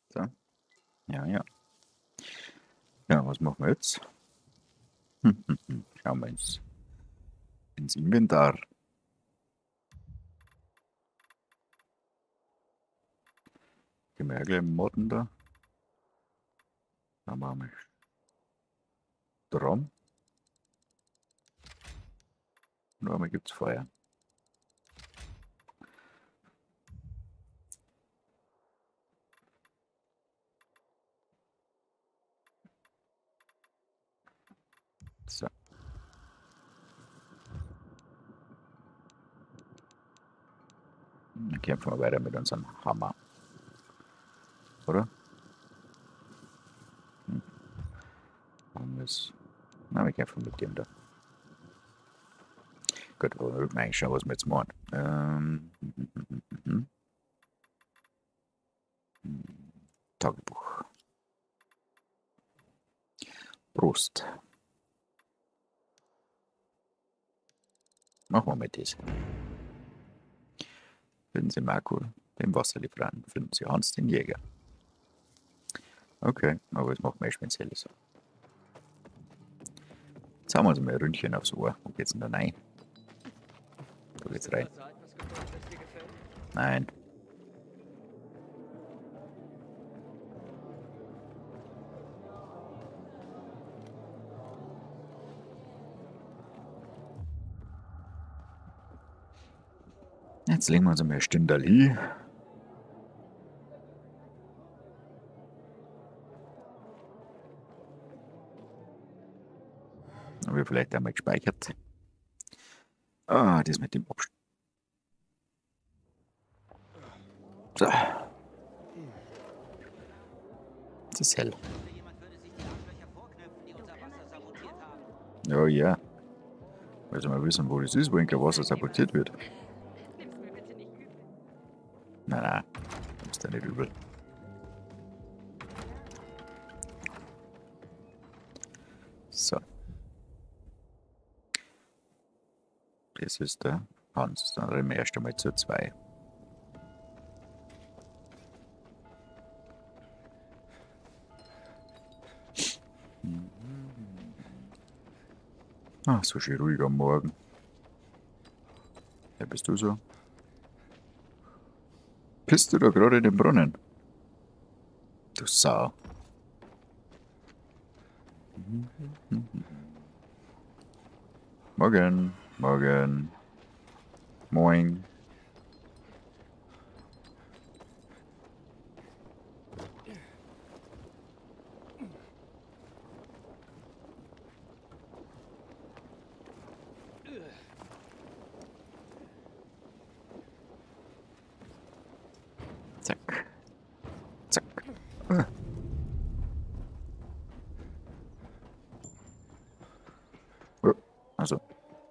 So. Ja, ja. Ja, was machen wir jetzt? Schauen wir ins Inventar. Gehen wir ja gleich modden da. Da machen wir Strom. Und einmal gibt es Feuer. So. Dann kämpfen wir weiter mit unserem Hammer. Oder? Na, wir kämpfen mit dem da. Gut, wir wollten eigentlich schauen, was wir jetzt machen. Tagebuch. Brust. Machen wir mit das. Finden Sie Marco, den Wasserlieferanten. Finden Sie Hans, den Jäger. Okay, aber es macht mehr Spezielles. Jetzt haben wir uns mal ein Ründchen aufs Ohr. Wo geht's denn da rein? Da geht's rein. Nein. Jetzt legen wir uns einmal ein Stündal hin. Haben wir vielleicht einmal gespeichert. Ah, das mit dem Abstand. So. Es ist hell. Ja, ja. Also mal wissen, wo das ist, wo irgendein Wasser sabotiert wird. Nein, nein. Ist ja nicht übel. So. Das ist der Hans. Dann rennen wir erst einmal zu 2. Ah, so schön ruhig am Morgen. Wer bist du so? Bist du da gerade in den Brunnen? Du Sau. Morgen, morgen. Moin. Zack. Zack. Also.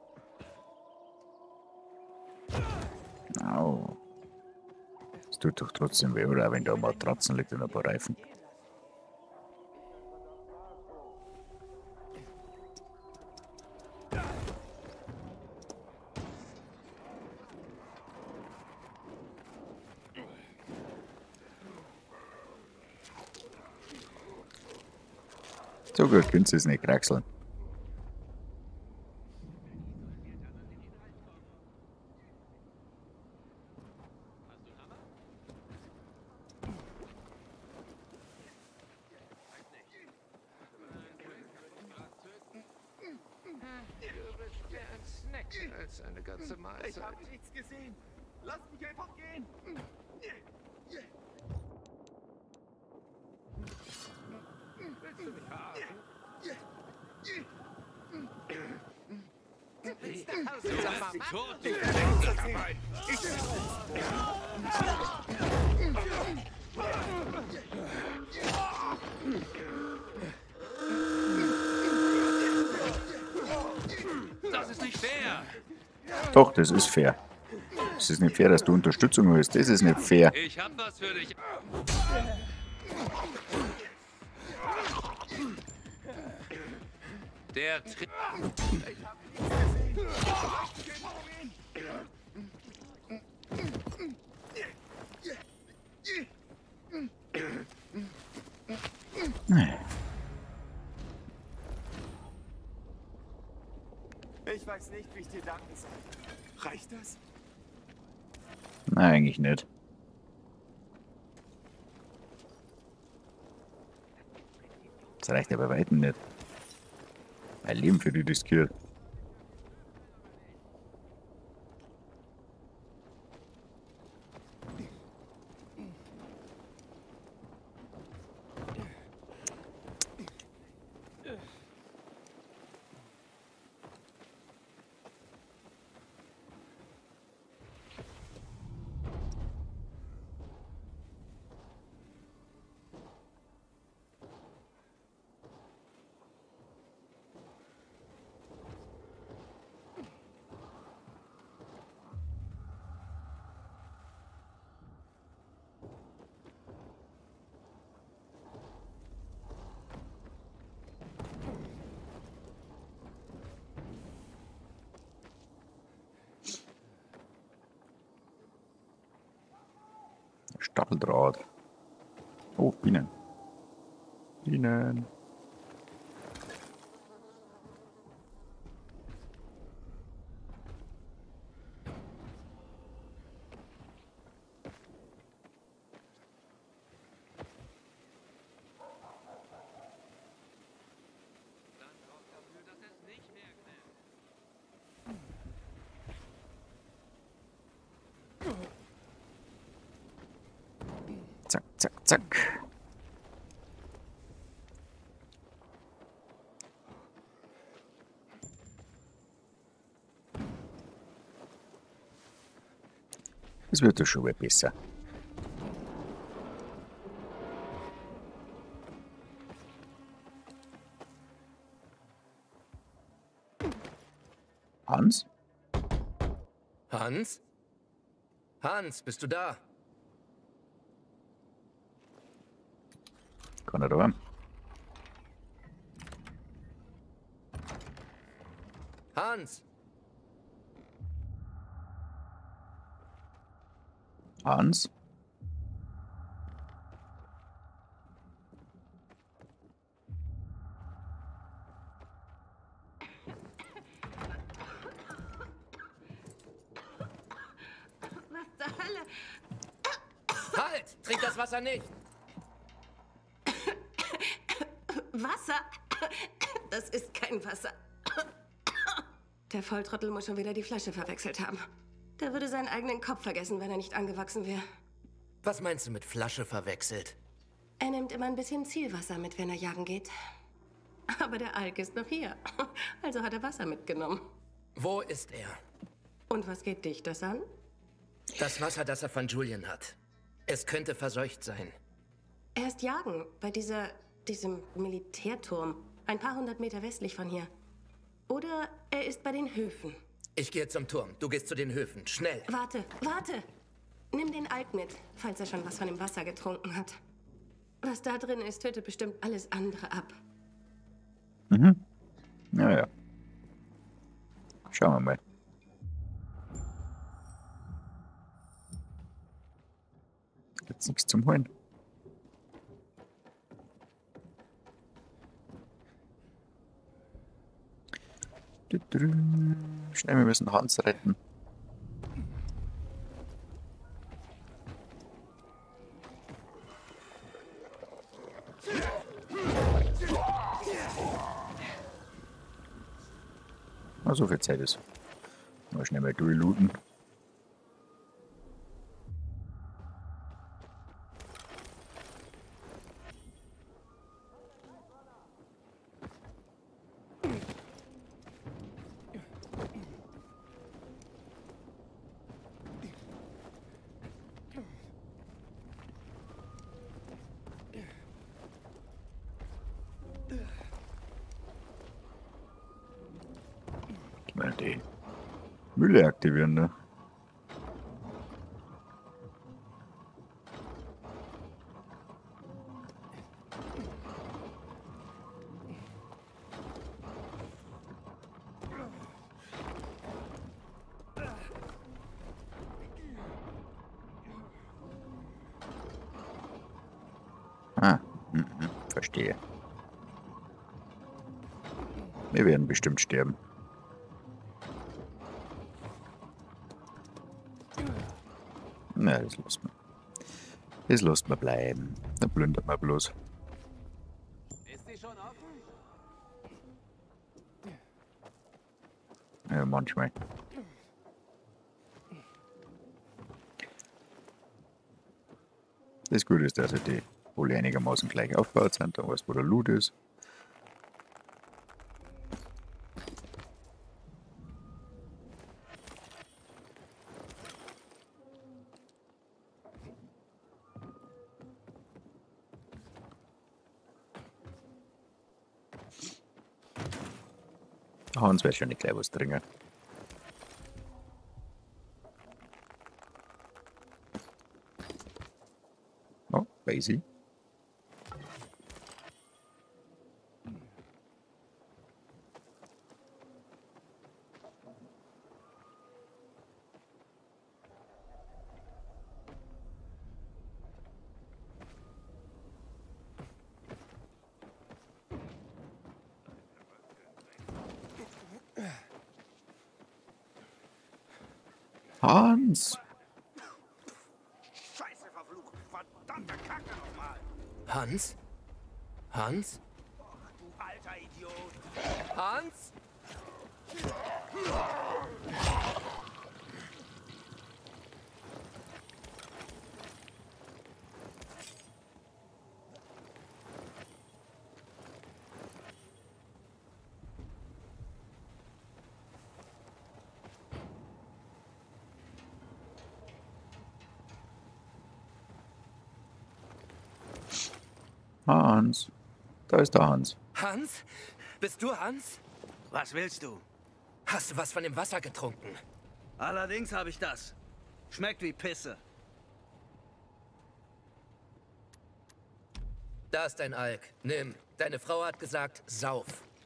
Au. Es tut doch trotzdem weh, oder? Wenn da Matratzen liegt und ein paar Reifen. So gut, können Sie es nicht kraxeln. Als eine ganze Mahlzeit. Ich hab nichts gesehen. Lass mich einfach gehen. Willst du mich verarschen? Lass sie tot, du Drecksackarbeit! Das ist nicht fair! Doch, das ist fair. Es ist nicht fair, dass du Unterstützung willst. Das ist nicht fair. Ich hab was für dich. Der Trick. Ich weiß nicht, wie ich dir danken soll. Reicht das? Nein, eigentlich nicht. Das reicht aber weitem nicht. Mein Leben für die riskiert. Stapeldraht. Oh, Bienen. Bienen. Dann sorgt dafür, dass es nicht mehr knallt. Zack, zack, zack. Es wird doch schon wieder besser. Hans? Hans? Hans, bist du da? Kann er da? Hans? Hans? Was zur Hölle? Halt! Trink das Wasser nicht! Wasser? Das ist kein Wasser. Der Volltrottel muss schon wieder die Flasche verwechselt haben. Der würde seinen eigenen Kopf vergessen, wenn er nicht angewachsen wäre. Was meinst du mit Flasche verwechselt? Er nimmt immer ein bisschen Zielwasser mit, wenn er jagen geht. Aber der Alk ist noch hier. Also hat er Wasser mitgenommen. Wo ist er? Und was geht dich das an? Das Wasser, das er von Julian hat. Es könnte verseucht sein. Er ist jagen bei diesem Militärturm. Ein paar hundert Meter westlich von hier. Oder er ist bei den Höfen. Ich gehe zum Turm. Du gehst zu den Höfen. Schnell! Warte, warte! Nimm den Alk mit, falls er schon was von dem Wasser getrunken hat. Was da drin ist, tötet bestimmt alles andere ab. Mhm. Ja, ja. Schauen wir mal. Gibt's nichts zum Holen? Schnell, wir müssen Hans retten. Na, so viel Zeit ist. Mal schnell mal durchlooten. Mal die Mülle aktivieren, ne? Verstehe. Wir werden bestimmt sterben. Na, das lassen wir. Das lassen wir bleiben. Da plündert man bloß. Ist sie schon offen? Ja, manchmal. Das Gute ist, dass die wohl einigermaßen gleich aufgebaut sind. Da weißt du, wo der Loot ist. Hans wird schon nicht gleich was trinken. Oh, Basie. Hans! Scheiße, verflucht. Verdammte Kacke nochmal. Hans? Hans? Du alter Idiot. Hans? Hans! Da ist der Hans. Hans? Bist du Hans? Was willst du? Hast du was von dem Wasser getrunken? Allerdings habe ich das. Schmeckt wie Pisse. Da ist dein Alk. Nimm. Deine Frau hat gesagt, sauf.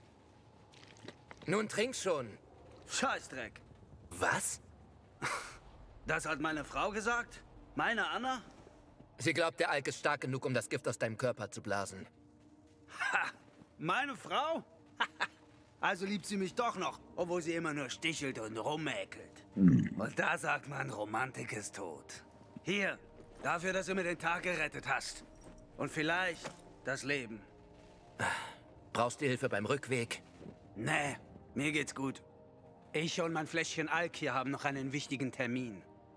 Nun trink schon. Scheißdreck. Was? Das hat meine Frau gesagt? Meine Anna? Sie glaubt, der Alk ist stark genug, um das Gift aus deinem Körper zu blasen. Ha! Meine Frau? Also liebt sie mich doch noch, obwohl sie immer nur stichelt und rummäkelt. Und da sagt man, Romantik ist tot. Hier, dafür, dass du mir den Tag gerettet hast. Und vielleicht das Leben. Brauchst du Hilfe beim Rückweg? Nee, mir geht's gut. Ich und mein Fläschchen Alk hier haben noch einen wichtigen Termin.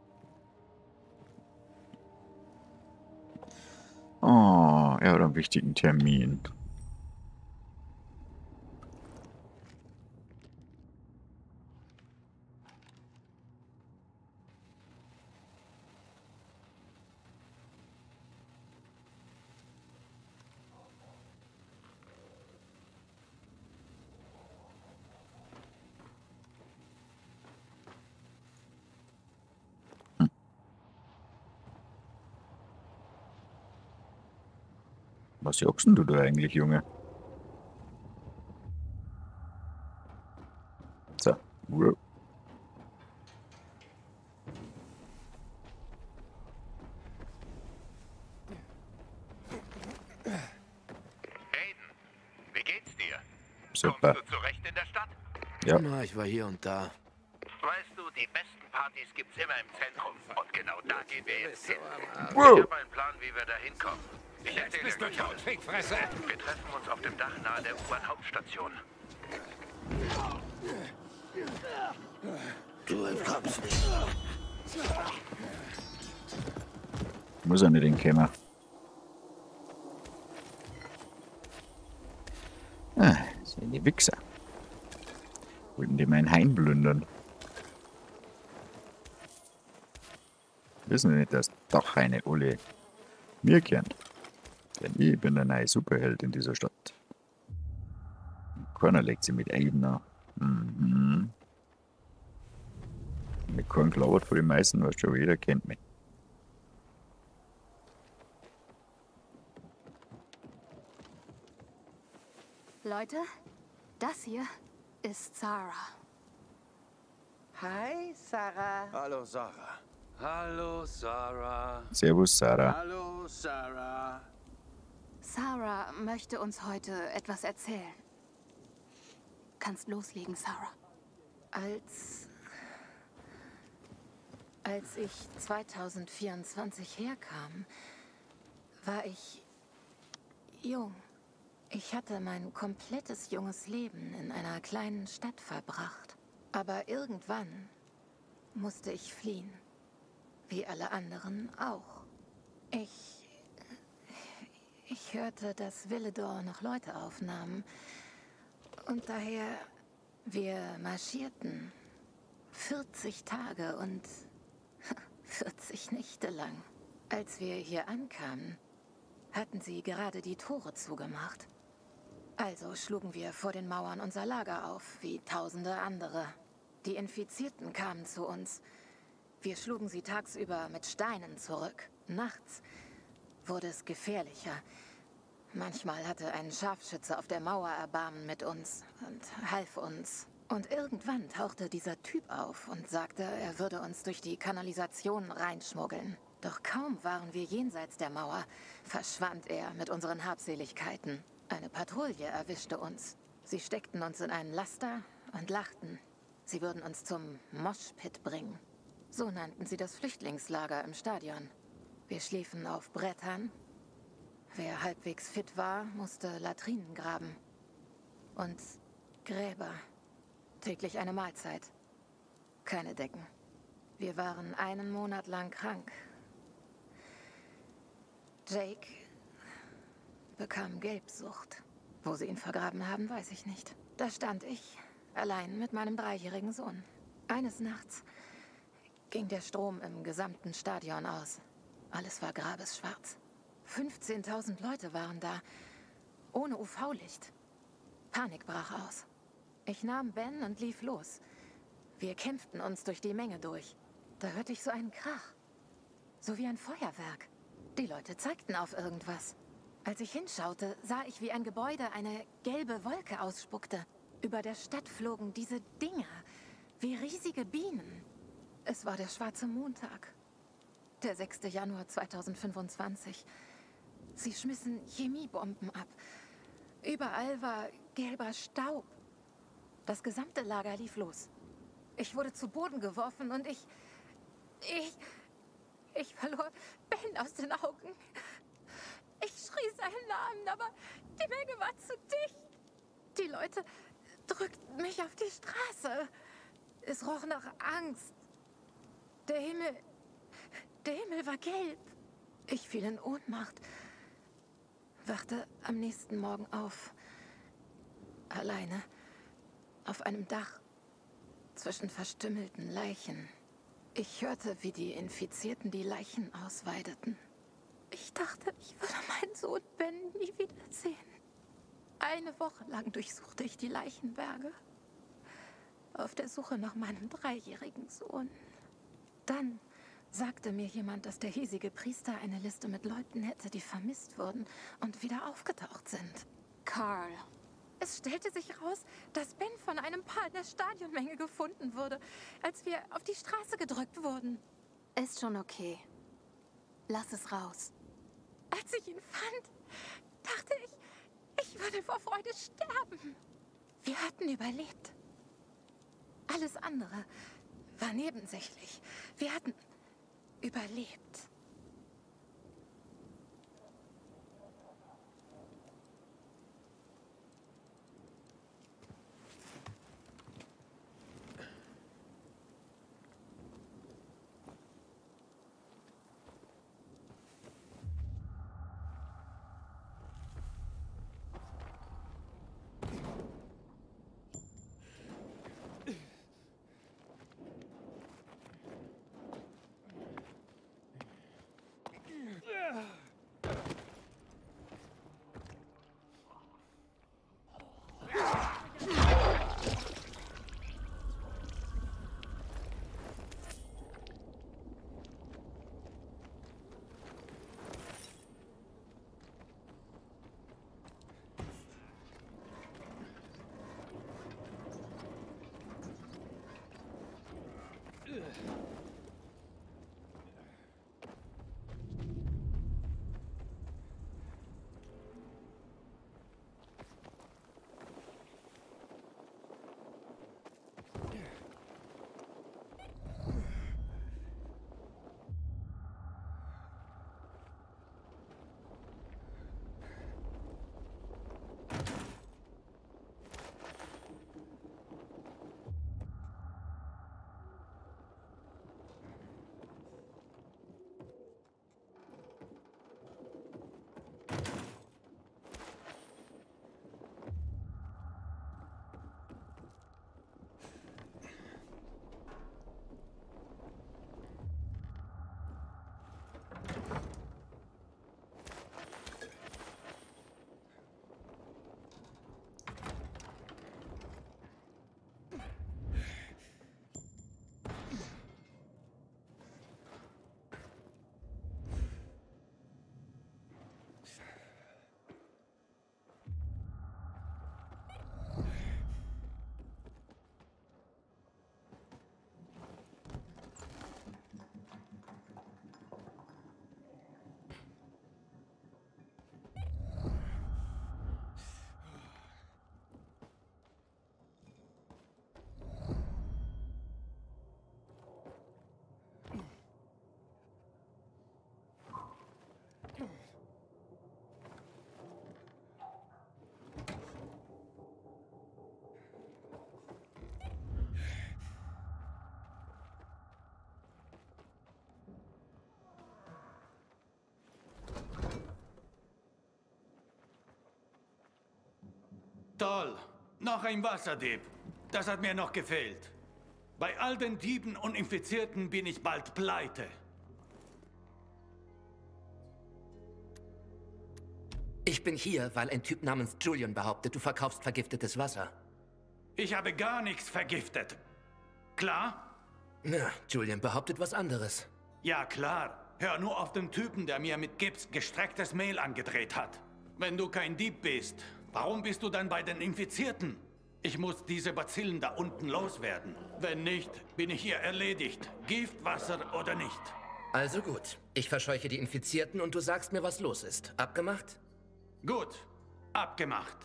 Oh, er hat einen wichtigen Termin. Was jockst denn du da eigentlich, Junge? So. Wow. Aiden, wie geht's dir? Super. Kommst du zurecht in der Stadt? Ja. Na, ich war hier und da. Weißt du, die besten Partys gibt's immer im Zentrum. Und genau da gehen wir jetzt hin. Wow. Ich habe einen Plan, wie wir da hinkommen. Ich erzähle dir gleich alles. Fickfresse! Wir treffen uns auf dem Dach nahe der U-Bahn-Hauptstation. Du entkommst nicht. Muss er nicht hinkommen. Ah, sind die Wichser. Wollten die mein Hain plündern? Wissen wir nicht, dass doch eine Olle mir kennt. Denn ich bin der neue Superheld in dieser Stadt. Keiner legt sie mit Aiden an. Mhm. Mit keinem gelabert von den meisten, was schon jeder kennt mich. Leute, das hier ist Sarah. Hi, Sarah. Hallo, Sarah. Hallo, Sarah. Servus, Sarah. Hallo, Sarah. Sarah Sarah möchte uns heute etwas erzählen. Kannst loslegen, Sarah. Als ich 2024 herkam, war ich jung. Ich hatte mein komplettes junges Leben in einer kleinen Stadt verbracht. Aber irgendwann musste ich fliehen. Wie alle anderen auch. Ich hörte, dass Villedor noch Leute aufnahm. Und daher, wir marschierten 40 Tage und 40 Nächte lang. Als wir hier ankamen, hatten sie gerade die Tore zugemacht. Also schlugen wir vor den Mauern unser Lager auf, wie tausende andere. Die Infizierten kamen zu uns. Wir schlugen sie tagsüber mit Steinen zurück. Nachts wurde es gefährlicher. Manchmal hatte ein Scharfschütze auf der Mauer Erbarmen mit uns und half uns. Und irgendwann tauchte dieser Typ auf und sagte, er würde uns durch die Kanalisation reinschmuggeln. Doch kaum waren wir jenseits der Mauer, verschwand er mit unseren Habseligkeiten. Eine Patrouille erwischte uns. Sie steckten uns in einen Laster und lachten. Sie würden uns zum Moshpit bringen. So nannten sie das Flüchtlingslager im Stadion. Wir schliefen auf Brettern. Wer halbwegs fit war, musste Latrinen graben. Und Gräber. Täglich eine Mahlzeit. Keine Decken. Wir waren einen Monat lang krank. Jake bekam Gelbsucht. Wo sie ihn vergraben haben, weiß ich nicht. Da stand ich, allein mit meinem 3-jährigen Sohn. Eines Nachts ging der Strom im gesamten Stadion aus. Alles war grabesschwarz. 15.000 Leute waren da, ohne UV-Licht. Panik brach aus. Ich nahm Ben und lief los. Wir kämpften uns durch die Menge durch. Da hörte ich so einen Krach. So wie ein Feuerwerk. Die Leute zeigten auf irgendwas. Als ich hinschaute, sah ich, wie ein Gebäude eine gelbe Wolke ausspuckte. Über der Stadt flogen diese Dinger, wie riesige Bienen. Es war der schwarze Montag. Der 6. Januar 2025. Sie schmissen Chemiebomben ab. Überall war gelber Staub. Das gesamte Lager lief los. Ich wurde zu Boden geworfen und ich verlor Ben aus den Augen. Ich schrie seinen Namen, aber die Menge war zu dicht. Die Leute drückten mich auf die Straße. Es roch nach Angst. Der Himmel war gelb. Ich fiel in Ohnmacht. Wachte am nächsten Morgen auf. Alleine. Auf einem Dach. Zwischen verstümmelten Leichen. Ich hörte, wie die Infizierten die Leichen ausweideten. Ich dachte, ich würde meinen Sohn Ben nie wiedersehen. Eine Woche lang durchsuchte ich die Leichenberge. Auf der Suche nach meinem 3-jährigen Sohn. Dann sagte mir jemand, dass der hiesige Priester eine Liste mit Leuten hätte, die vermisst wurden und wieder aufgetaucht sind. Carl. Es stellte sich raus, dass Ben von einem Paar in der Stadionmenge gefunden wurde, als wir auf die Straße gedrückt wurden. Ist schon okay. Lass es raus. Als ich ihn fand, dachte ich würde vor Freude sterben. Wir hatten überlebt. Alles andere war nebensächlich. Wir hatten überlebt. Toll. Noch ein Wasserdieb. Das hat mir noch gefehlt. Bei all den Dieben und Infizierten bin ich bald pleite. Ich bin hier, weil ein Typ namens Julian behauptet, du verkaufst vergiftetes Wasser. Ich habe gar nichts vergiftet. Klar? Na, Julian behauptet was anderes. Ja, klar. Hör nur auf den Typen, der mir mit Gips gestrecktes Mehl angedreht hat. Wenn du kein Dieb bist, warum bist du dann bei den Infizierten? Ich muss diese Bazillen da unten loswerden. Wenn nicht, bin ich hier erledigt. Giftwasser oder nicht. Also gut. Ich verscheuche die Infizierten und du sagst mir, was los ist. Abgemacht? Gut. Abgemacht.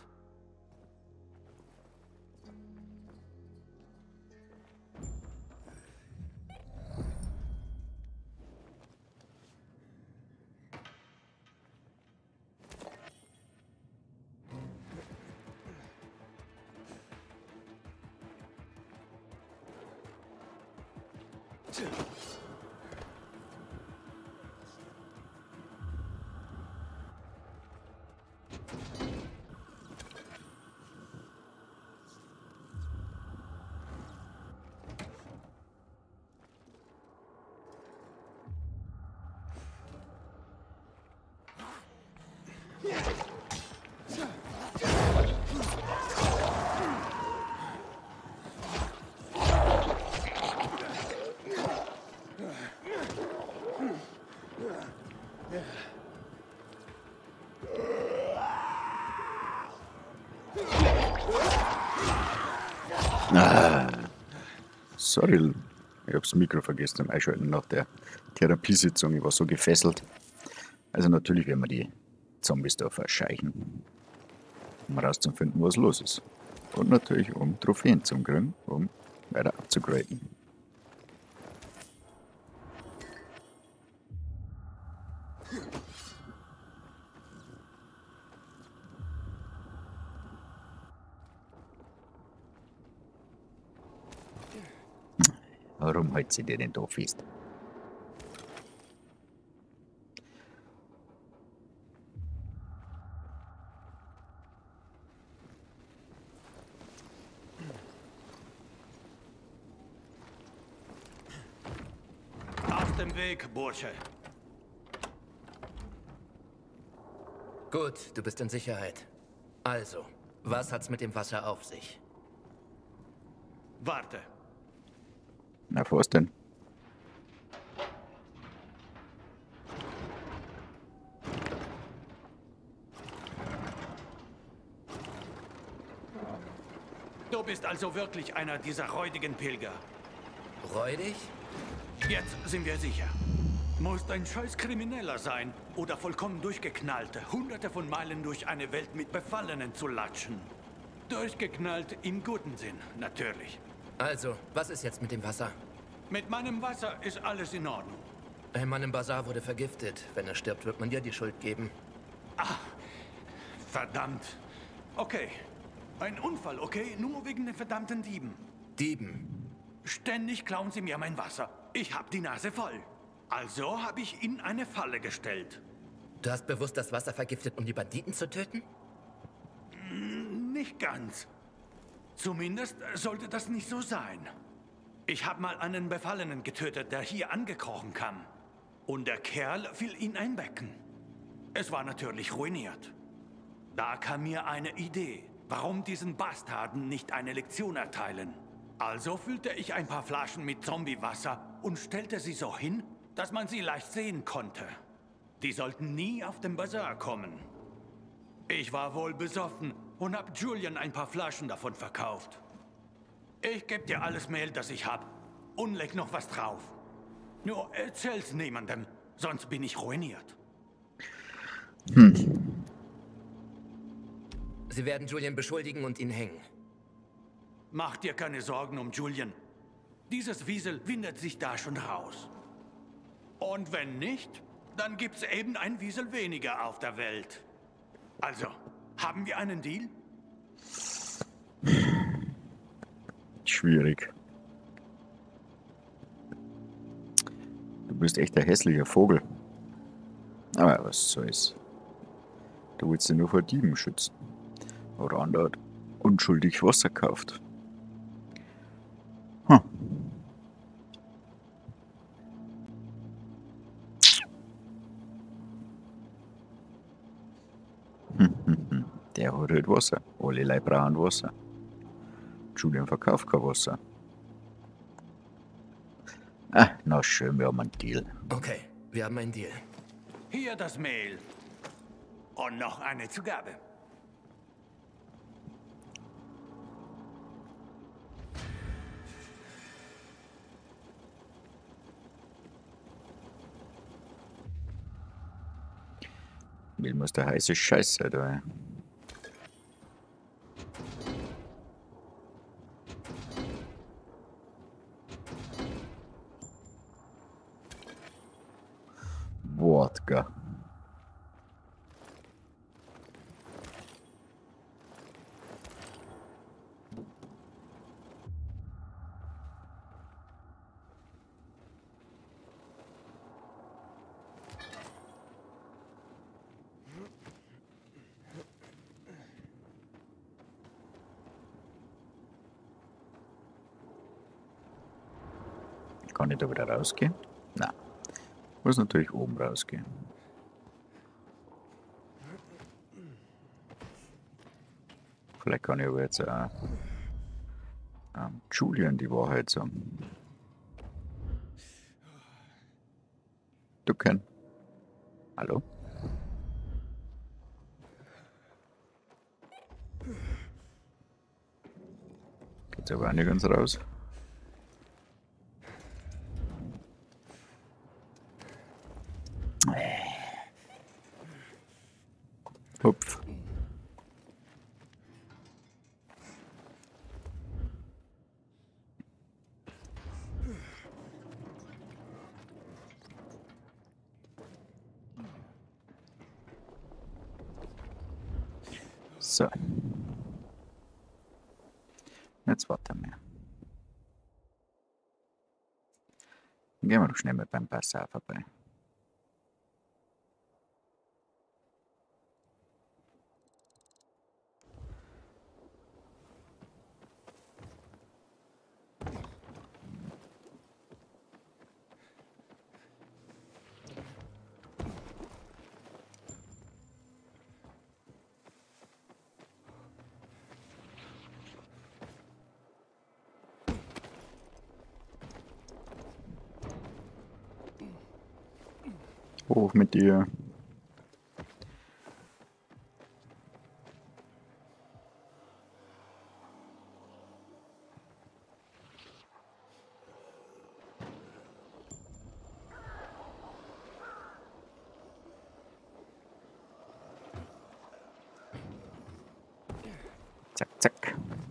Sorry, ich hab's Mikro vergessen am Einschalten nach der Therapiesitzung. Ich war so gefesselt. Also natürlich werden wir die Zombies da verscheuchen, um herauszufinden, was los ist. Und natürlich, um Trophäen zu kriegen, um weiter abzugraden. Warum hält sie dir denn da fest? Aus dem Weg, Bursche. Gut, du bist in Sicherheit. Also, was hat's mit dem Wasser auf sich? Warte. Na, was denn? Du bist also wirklich einer dieser räudigen Pilger. Räudig? Jetzt sind wir sicher. Musst ein scheiß Krimineller sein oder vollkommen durchgeknallt, hunderte von Meilen durch eine Welt mit Befallenen zu latschen. Durchgeknallt im guten Sinn, natürlich. Also, was ist jetzt mit dem Wasser? Mit meinem Wasser ist alles in Ordnung. Ein Mann im Bazar wurde vergiftet. Wenn er stirbt, wird man dir die Schuld geben. Ah, verdammt. Okay. Ein Unfall, okay? Nur wegen den verdammten Dieben. Dieben? Ständig klauen sie mir mein Wasser. Ich hab die Nase voll. Also habe ich ihnen eine Falle gestellt. Du hast bewusst das Wasser vergiftet, um die Banditen zu töten? Nicht ganz. Zumindest sollte das nicht so sein. Ich habe mal einen Befallenen getötet, der hier angekrochen kam. Und der Kerl fiel in ein Becken. Es war natürlich ruiniert. Da kam mir eine Idee, warum diesen Bastarden nicht eine Lektion erteilen. Also füllte ich ein paar Flaschen mit Zombiewasser und stellte sie so hin, dass man sie leicht sehen konnte. Die sollten nie auf den Bazar kommen. Ich war wohl besoffen und hab Julian ein paar Flaschen davon verkauft. Ich geb dir alles Mehl, das ich hab, und leg noch was drauf. Nur erzähl's niemandem, sonst bin ich ruiniert. Sie werden Julian beschuldigen und ihn hängen. Mach dir keine Sorgen um Julian. Dieses Wiesel windet sich da schon raus. Und wenn nicht, dann gibt's eben ein Wiesel weniger auf der Welt. Also, haben wir einen Deal? Schwierig. Du bist echt ein hässlicher Vogel. Aber was soll's. Du willst dich nur vor Dieben schützen. Oder andere unschuldig Wasser gekauft. Hm. Der hat halt Wasser. Alle Leute brauchen Wasser. Julian verkauft kein Wasser. Ah, na schön, wir haben einen Deal. Okay, wir haben einen Deal. Hier das Mehl. Und noch eine Zugabe. Mehl muss der heiße Scheiß sein, da. Wodka. Kann ich da wieder rausgehen? Nein. Muss natürlich oben rausgehen. Vielleicht kann ich aber jetzt auch Julian die Wahrheit sagen. Du Ken. Hallo? Geht's aber auch nicht ganz raus. Hupf. So. Jetzt warten wir. Dann gehen wir doch schnell mal beim Passar vorbei. Hoch mit dir. Zack, zack.